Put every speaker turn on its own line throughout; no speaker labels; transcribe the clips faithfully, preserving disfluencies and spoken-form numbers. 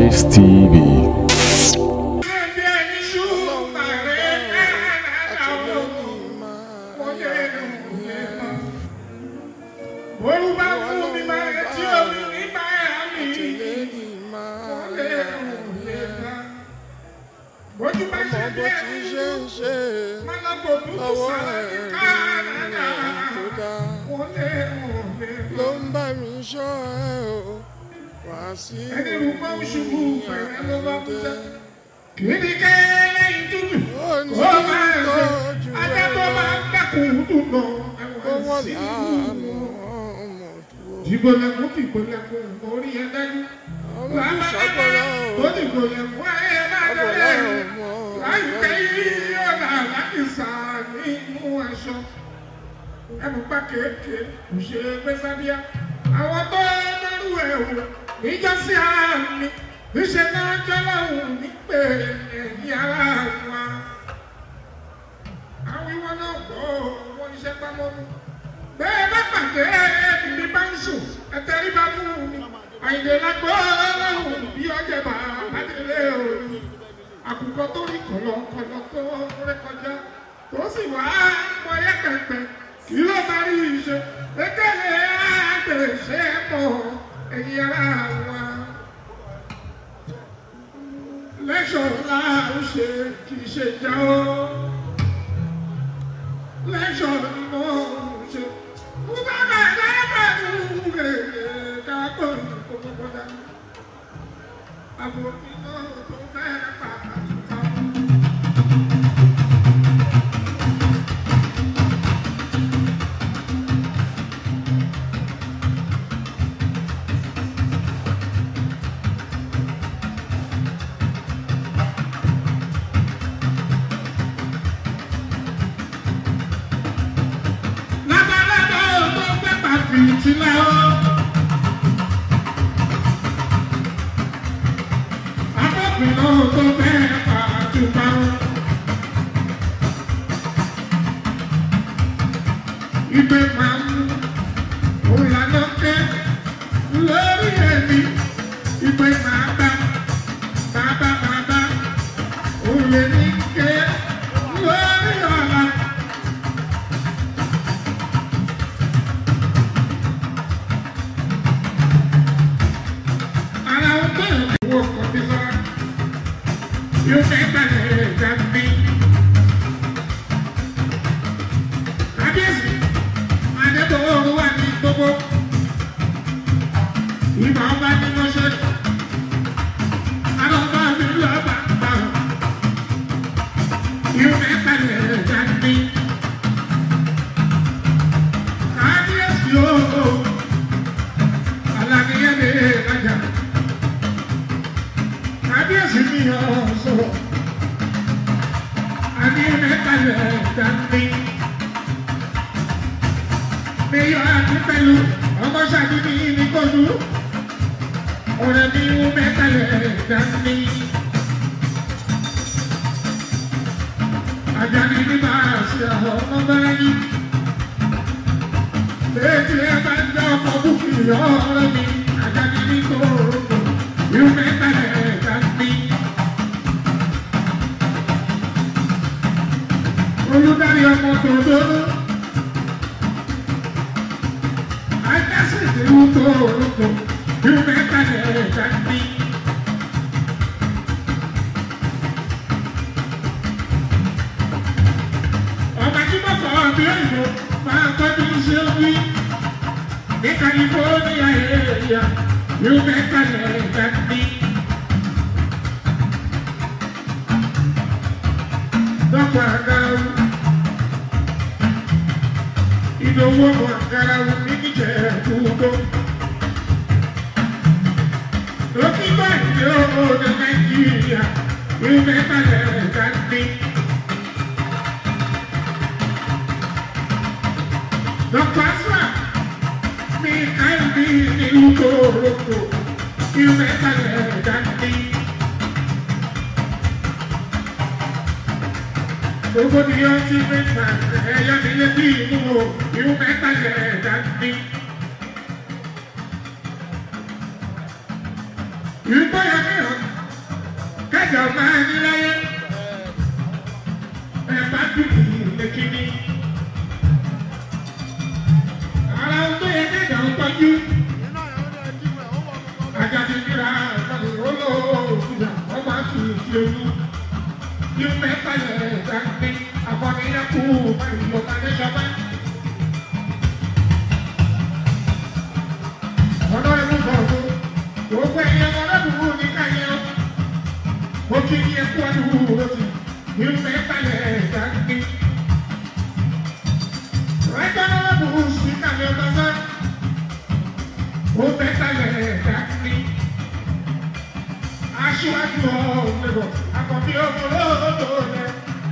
Space T V.
You
ẹ̀jọ̀ máa ní láyé ẹ̀ bá dùn lẹ́kìnní. Ara ohun tó yẹ kéèyàn ń tọ́jú. Àjàdí kíra ọ̀gbọ́n olóòtújà ọmọ àti ìṣèlú. Bí mẹ́ta yẹ ẹ̀dá ní àfọ̀nìyàn kú báyìí ló máa ní sọ́mọ́. Ọ̀nà ìlú bọ̀ọ̀dọ̀ gbogbo ẹ̀yẹ ọlọ́dúnrún ní káyọ̀. Mo kí ní ẹkú ọdún lọ́sí. Bí mẹ́ta yẹ ẹ̀dá ní. Rẹ́jọ́ náà bù sí kàmí ọ̀tọ̀ sọ́. Ó mẹ́ta yẹ ẹ̀dá ní. Aṣíwájú ọ̀gbẹ̀bọ̀ àkọ́bí ọmọ lọ́dọ̀ rẹ̀.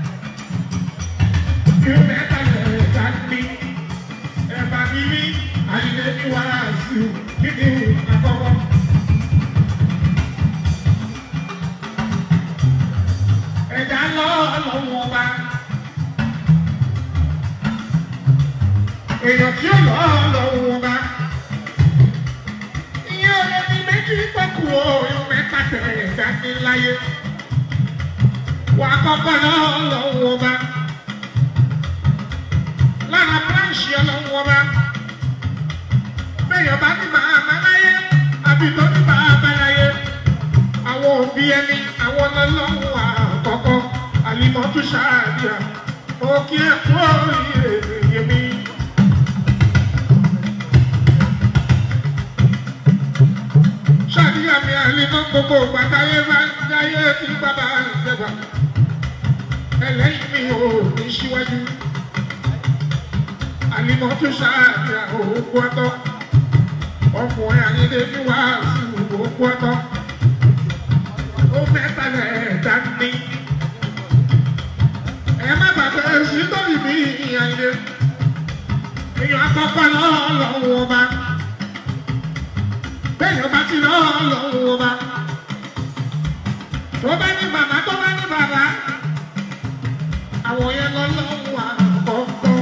Bí mẹ́ta yẹ ẹ̀dá ní. Ẹ̀bà mímí àyìnlé ní wàásù kíni àkọ́kọ́. Ẹ̀dá lọ́ọ̀lọ́wọ́ ọba. Èèyàn tí ó lọ́ọ̀lọ́wọ́ ọba. Ìyẹn ò lè ní méjì pẹ̀kú oyún mẹ́ta tẹ̀ ẹ̀dá ní láyé. Wà á kọ́kọ́ lọ́ọ̀lọ́wọ́ ọba. Lára bíráǹṣì ọlọ́wọ́ ọba. Bẹ́ẹ̀yàn bá ní màmá láyé, àbí tó ní bàbá láyé. Àwọn òbí ẹni, àwọn ọlọ́lọ́wọ́ àkọ́kọ́, àlìmọ́tú ṣáàdìyà, òkè ẹ̀kọ́ ìrèlè mi. Ṣáàdìyà mi àlìmọ́ gbogbo gbàdáyé bá dáyé kí bàbá ìjẹba. Ẹlẹ́yìn mi ò ní síwájú. Àlìmọ́tú ṣáàdìyà òkú ọtọ́. Ọkùnrin àyíndé ní wàásù òkú ọtọ́. Ó mẹ́ta lẹ́ẹ̀dá ní. Ẹ má bàbá èsì lórí mi àyíndé. Èèyàn àkọ́kọ́ lọ́ọ̀lọ́wọ́ ọba. Bẹ́ẹ̀ni ọba ti lọ́ọ̀lọ́wọ́ ọba. Tó bá ní bàbá tó bá ní bàbá. Àwọn yẹn lọ́lọ́wọ́ àkọ́kọ́.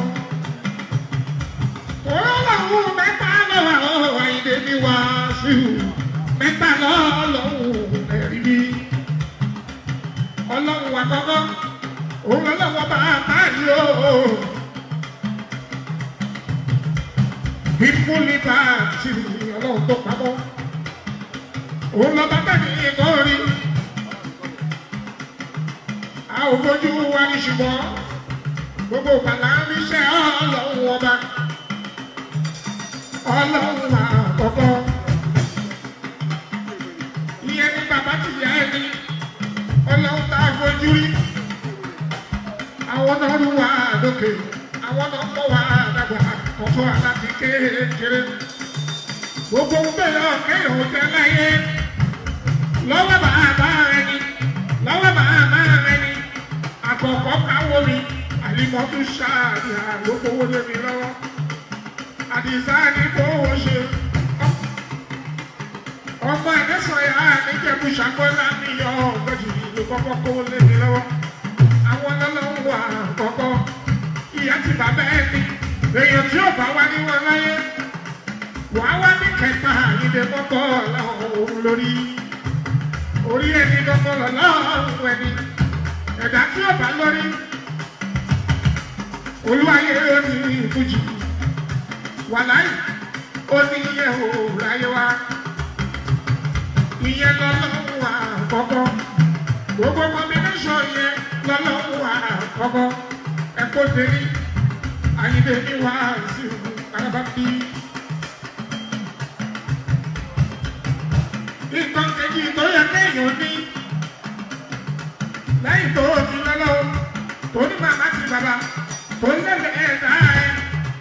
Ọlọ́run mẹ́ta lọ́wọ́ àyíndé ní wàásù. Mẹ́ta lọ́lọ́wọ́ ẹ̀rí bí. Ọlọ́run àkọ́kọ́. Òun lọ́wọ́ bàbá yìí o. Bífúnni bá ti ọlọ́run tó pamọ́. Òun lọ bàbá mi ìkọ́rí. A ò fojú wa ní ṣùgbọ́n gbogbo bàlá ń ríṣẹ́ ọlọ́run ọba. Ọlọ́run àkọ́kọ́. Ìyẹn ní bàbá ti yá ẹni. Ọlọ́run tá a fojú rí. Àwọn náà rú wa lókè. Àwọn náà kọ́ wa dàgbà. Ọ̀tọ̀ aláti kékeré. Gbogbo bẹ́ẹ̀ ọ̀kẹ́yọ̀ tẹ́ láyé. Lọ́wọ́ bàbá ẹni. Lọ́wọ́ bàbá ẹni. Àkọ́kọ́ káwọ́ mi. Àlìmọ́tú ṣáàdì àlókòwò lé mi lọ́wọ́. Àdìsá ní fowó ṣe. Ọmọ ẹ̀dẹ́sọ̀yà níjẹ̀bú ṣàkọ́lá níyọ̀ ọ̀gbẹ́jì ló kọ́kọ́ kówó lé mi lọ́wọ́. Àwọn ọlọ́run wà kọ́kọ́. Ìyá ti bàbá ẹni. Èèyàn tí ò bá wá ní wọn láyé. Wàá wá ní kẹta ìdè kọ́kọ́ ọlọ́run lórí. Orí ẹni kọ́kọ́ lọ́lọ́run ẹni. Ẹ̀dá tí ò bá lórí. Olúwayé ní ìfújì. Wàláì ó ní iye òòrùn ayé wa. Ìyẹn lọ́lọ́run àkọ́kọ́. Gbogbo combination yẹn lọ́lọ́run àkọ́kọ́. Ẹ̀kọ́ tèmi àyíndé ní wàásù arábàbí. Nǹkan kejì tó yẹ kéèyàn ní. Lẹ́yìn tó ti lọ́lọ́wọ́ tó ní màmá ti bàbá tó lẹ́lẹ̀ ẹ̀dá ẹ̀.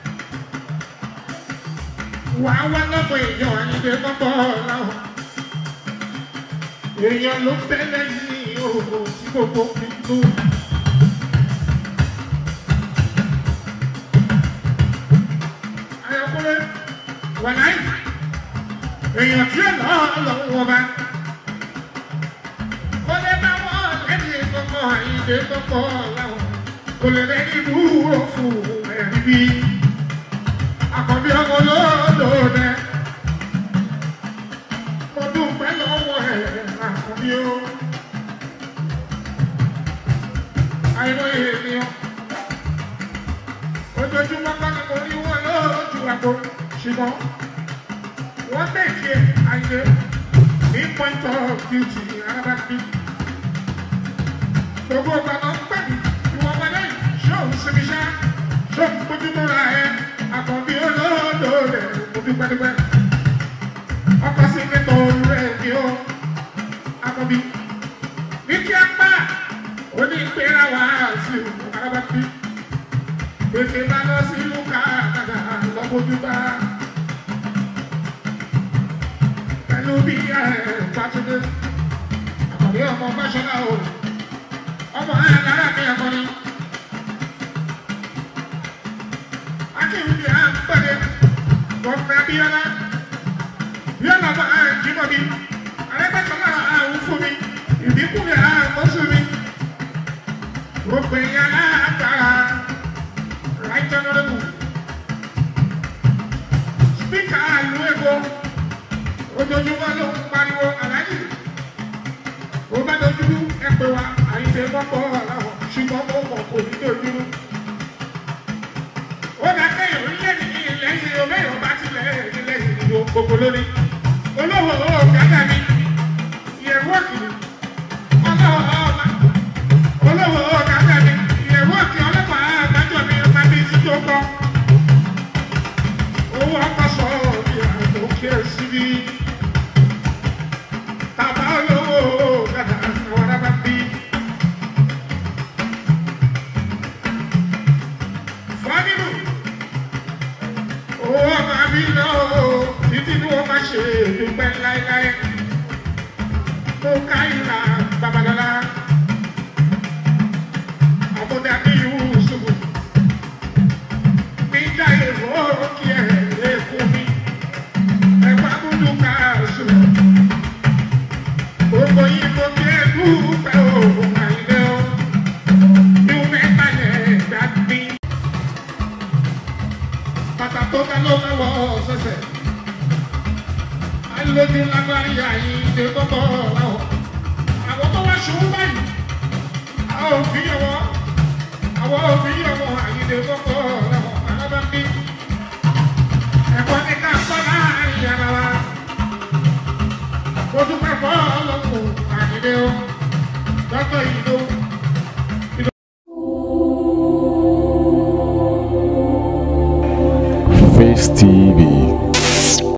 Wà á wá lọ́pọ̀ èèyàn àyíndé kọ́kọ́ láwọn. Èèyàn ló tẹ́lẹ̀ yìí òòrùn tí gbogbo fi tó. Ayọ̀kúnlé wà láì. Èèyàn tí ó lọ́ọ́ lọ́wọ́ bá. Kò lè bá wọn lẹ́ni kọ́kọ́ àyíndé kọ́kọ́ láwọn. Kò lè lẹ́ni dúró fún ẹ̀rí bí. Àkọ́bí ọmọ olóòdò rẹ̀. Mo dúpẹ́ lọ́wọ́ ẹ̀ àkọ́bí o. ṣùgbọ́n wọ́n tẹ̀kí ẹ̀ àyè ní point of duty arábàbí. Gbogbo ọgbà náà ń pè mí ìwọ̀n ọmọdé yìí ṣóun sinmi ṣá ṣóun mójútó ra ẹ àkànbí olóòdò rẹ̀ mo dúpẹ́ dúpẹ́. Ọkọ̀ sí kẹ́tọ̀ olú rẹ̀ ni ó àkànbí. Ní kí á pa ó ní ìpera wá sí arábàbí. Gbèsè bá lọ sí ìlú Kánádà lọ́mọdú bá. Pẹ̀lú bí ẹ̀ pàtúndé àkànbí ọmọ fáṣọlá o. Ọmọ alára mi akọni. Akéwì à ń pẹ̀lẹ́. Gọ́fẹ́ Abíọ́lá. Bíọ́lá bá a jímọ̀ mi. Arẹ́gbẹ́sọ̀lá àwọn fún mi. Ìbíkúnlẹ̀ àwọn sùn mi. Gbogbo èèyàn lágbára. Right honorable. Speaker ìlú Èkó. Ojoojúmọ́ ló ń pariwo àlàyé. Ó bá dojú ẹgbẹ́ wa. Àyìnbó mọ́kọ́ ọ̀làwọ̀ ṣùgbọ́n mo mọ̀ kò ní dojú. Ó dá kẹ́yìn orílẹ̀-èdè ní ilẹ̀ yìí o bẹ́ẹ̀ ọba tilẹ̀ ilẹ̀ yìí o gbogbo lórí. Olówó gàdá mi, ìyẹ̀wò òkìrì, ọlọ́wọ́ ọba. Olówó gàdá mi, ìyẹ̀wò òkìrì ọlọ́pàá àgbájọ mi ọba bíi ti tó kọ́. Owó ọkọ̀ sọ bí àgbò kí ẹ síbí. Tàbá olówó gàdá àwọn arábá bí. Fọ́nìmù, owó ọmọ àbí lọ́wọ́ títí ní wọ́n máa ṣe dúpẹ́ láéláé. Mo ká ìlà Babalọ́lá. Ọmọdé àbí Yusufu. Níjà èrò kí ẹ̀ lè fún mi. Ẹ̀fọ́ àbúdú ká sùn. Gbogbo yìí mo bí ẹ dúpẹ́ òògùn àìlẹ́ o. Bí o mẹ́ta yẹn gbà mí. Bàtà tó bá ló máa wọ ọ̀sẹ̀sẹ̀. Alójú lágbárí àyíǹde gbọ́gbọ́ ọ̀làwọ̀. Àwọn tó wá ṣubú báyìí. Àwọn òfin yọ̀wọ́. Àwọn òfin yọ̀wọ́ àyíǹde gbọ́gbọ́ ọ̀làwọ̀. Alábàbí. Ẹ̀kọ́ ní ká.